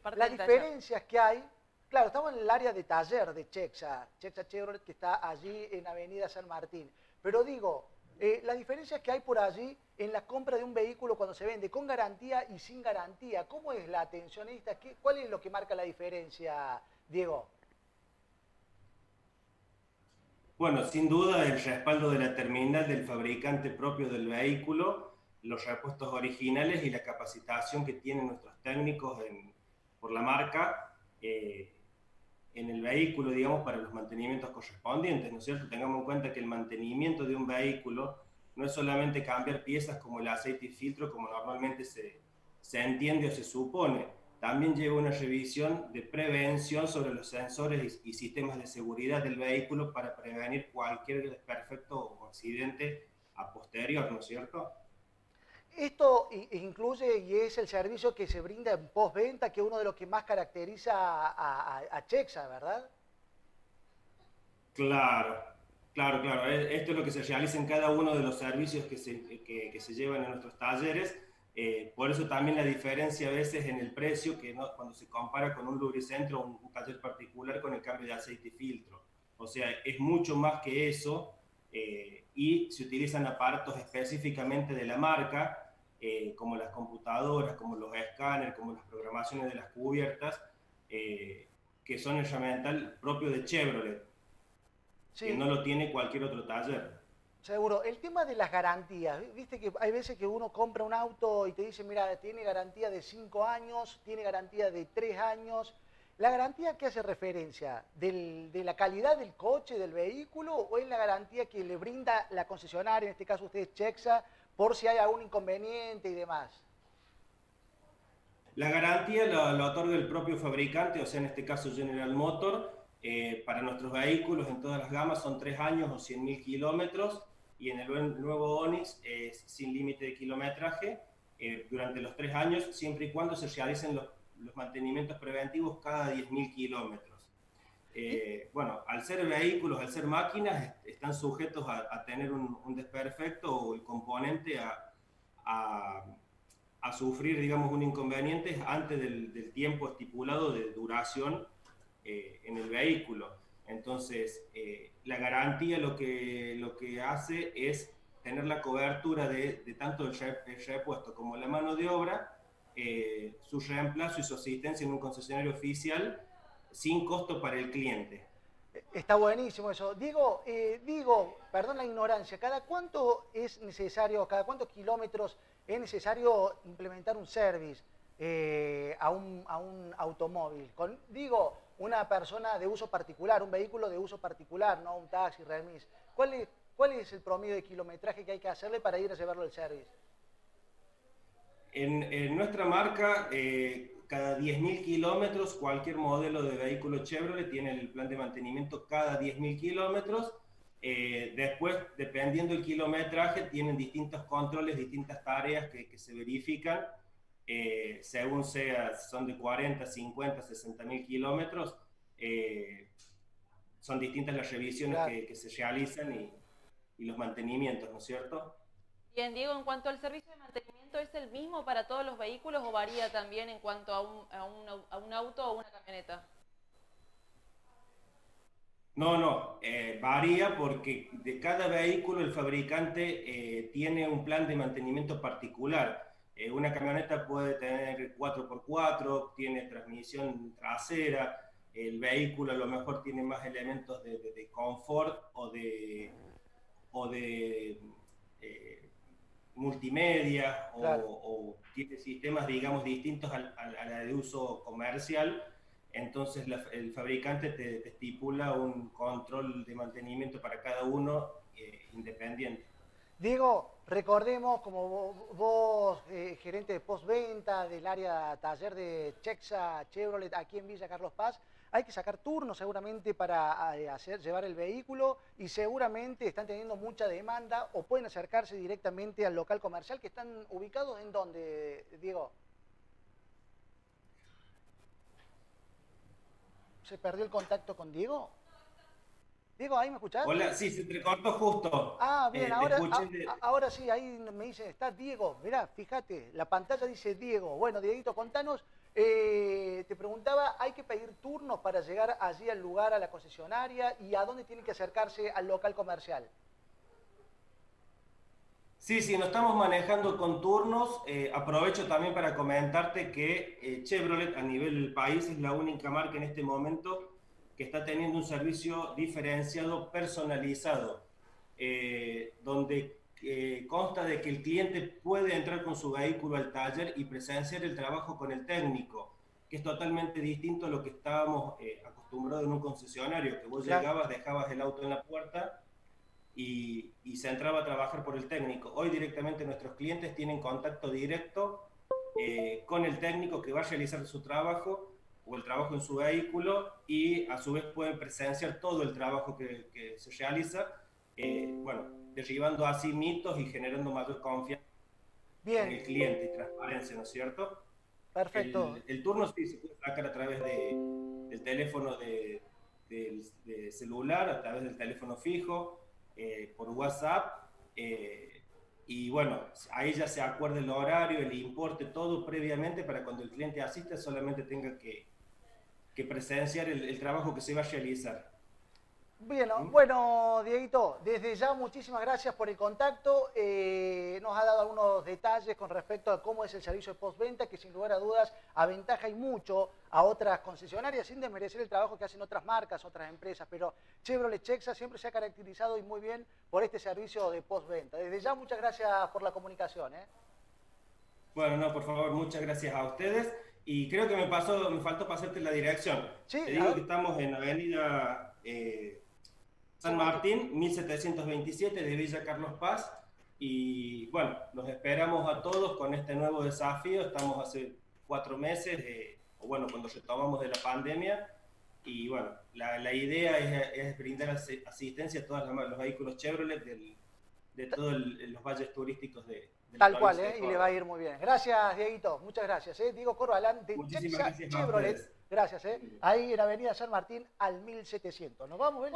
Parte las del taller. diferencias que hay, claro, estamos en el área de taller de Chexa Chevrolet, que está allí en Avenida San Martín. Pero digo, las diferencias que hay por allí en la compra de un vehículo cuando se vende con garantía y sin garantía, ¿cómo es la atención esta? ¿Cuál es lo que marca la diferencia, Diego? Bueno, sin duda el respaldo de la terminal del fabricante propio del vehículo, los repuestos originales y la capacitación que tienen nuestros técnicos por la marca en el vehículo, digamos, para los mantenimientos correspondientes, ¿no es cierto? Tengamos en cuenta que el mantenimiento de un vehículo no es solamente cambiar piezas como el aceite y filtro, como normalmente se entiende o se supone. También lleva una revisión de prevención sobre los sensores y sistemas de seguridad del vehículo para prevenir cualquier desperfecto o accidente a posterior, ¿no es cierto? Esto incluye y es el servicio que se brinda en postventa, que es uno de los que más caracteriza a Chexa, ¿verdad? Claro, claro, claro. Esto es lo que se realiza en cada uno de los servicios que se llevan en nuestros talleres. Por eso también la diferencia a veces en el precio, que no, cuando se compara con un lubricentro o un taller particular con el cambio de aceite y filtro. O sea, es mucho más que eso y se utilizan aparatos específicamente de la marca, como las computadoras, como los escáneres, como las programaciones de las cubiertas, que son herramientas propio de Chevrolet, que Sí, no lo tiene cualquier otro taller. seguro. El tema de las garantías, viste que hay veces que uno compra un auto y te dice, mira, tiene garantía de 5 años, tiene garantía de 3 años. ¿La garantía qué hace referencia? ¿De la calidad del coche, del vehículo, o es la garantía que le brinda la concesionaria, en este caso ustedes Chexa, por si hay algún inconveniente y demás? La garantía la otorga el propio fabricante, o sea, en este caso General Motor. Para nuestros vehículos en todas las gamas son 3 años o 100.000 kilómetros, y en el nuevo Onix es sin límite de kilometraje durante los 3 años, siempre y cuando se realicen los mantenimientos preventivos cada 10.000 kilómetros. Y, Bueno, al ser vehículos, al ser máquinas, están sujetos a tener un desperfecto o el componente a, a sufrir, digamos, un inconveniente antes del tiempo estipulado de duración en el vehículo. Entonces, la garantía lo que hace es tener la cobertura de tanto el repuesto como la mano de obra, su reemplazo y su asistencia en un concesionario oficial sin costo para el cliente. Está buenísimo eso. Diego, perdón la ignorancia, ¿cada cuánto es necesario, cada cuántos kilómetros es necesario implementar un service a un automóvil? Digo, una persona de uso particular, un vehículo de uso particular, no un taxi, remis. ¿Cuál es el promedio de kilometraje que hay que hacerle para ir a llevarlo al service? En nuestra marca, cada 10.000 kilómetros, cualquier modelo de vehículo Chevrolet tiene el plan de mantenimiento cada 10.000 kilómetros. Después, dependiendo del kilometraje, tienen distintos controles, distintas tareas que se verifican. Según sea, son de 40, 50, 60.000 kilómetros. Son distintas las revisiones Claro. que se realizan y los mantenimientos, ¿no es cierto? Bien, Diego, en cuanto al servicio de mantenimiento, ¿es el mismo para todos los vehículos o varía también en cuanto a un auto o una camioneta? No, no, varía porque de cada vehículo el fabricante tiene un plan de mantenimiento particular. Una camioneta puede tener 4x4, tiene transmisión trasera, el vehículo a lo mejor tiene más elementos de confort o de eh, multimedia Claro. o tiene sistemas, digamos, distintos a la de uso comercial. Entonces el fabricante te estipula un control de mantenimiento para cada uno independiente. Diego, recordemos, como vos, gerente de postventa del área taller de Chexa Chevrolet aquí en Villa Carlos Paz, hay que sacar turnos seguramente para llevar el vehículo y seguramente están teniendo mucha demanda o pueden acercarse directamente al local comercial que están ubicados en donde, Diego. ¿Se perdió el contacto con Diego? Diego, ¿ahí me escuchás? Hola, sí, se te cortó justo. Ah, bien, Te ahora, escuché. ahora sí, ahí me dice, está Diego. Mirá, fíjate, la pantalla dice Diego. Bueno, Dieguito, contanos, te preguntaba, ¿hay que pedir turnos para llegar allí al lugar, a la concesionaria? ¿Y a dónde tienen que acercarse al local comercial? Sí, sí, nos estamos manejando con turnos. Aprovecho también para comentarte que Chevrolet a nivel del país es la única marca en este momento que está teniendo un servicio diferenciado, personalizado, donde consta de que el cliente puede entrar con su vehículo al taller y presenciar el trabajo con el técnico, que es totalmente distinto a lo que estábamos acostumbrados en un concesionario, que vos llegabas, dejabas el auto en la puerta y se entraba a trabajar por el técnico. Hoy directamente nuestros clientes tienen contacto directo con el técnico que va a realizar su trabajo o el trabajo en su vehículo, y a su vez pueden presenciar todo el trabajo que se realiza, bueno, derribando así mitos y generando mayor confianza en el cliente y transparencia, ¿no es cierto? Perfecto. El turno sí se puede sacar a través del teléfono de celular, a través del teléfono fijo, por WhatsApp, y bueno, ahí ya se acuerda el horario, el importe, todo previamente, para cuando el cliente asista solamente tenga que presenciar el trabajo que se va a realizar. Bien, bueno, Dieguito, desde ya muchísimas gracias por el contacto. Nos ha dado algunos detalles con respecto a cómo es el servicio de postventa, que sin lugar a dudas aventaja y mucho a otras concesionarias, sin desmerecer el trabajo que hacen otras marcas, otras empresas, pero Chevrolet Chexa siempre se ha caracterizado y muy bien por este servicio de postventa. Desde ya muchas gracias por la comunicación. Bueno, no, por favor, muchas gracias a ustedes. Y creo que me faltó pasarte la dirección. Sí, te digo que estamos en Avenida San Martín, 1727 de Villa Carlos Paz. Y bueno, los esperamos a todos con este nuevo desafío. Estamos hace 4 meses, o bueno, cuando retomamos de la pandemia. Y bueno, la idea es brindar asistencia a todos los vehículos Chevrolet de todos los valles turísticos de tal cual, y le va a ir muy bien. Gracias, Dieguito, muchas gracias. Diego Corbalán de Chexa Chevrolet. Gracias, ahí en Avenida San Martín al 1700. Nos vamos,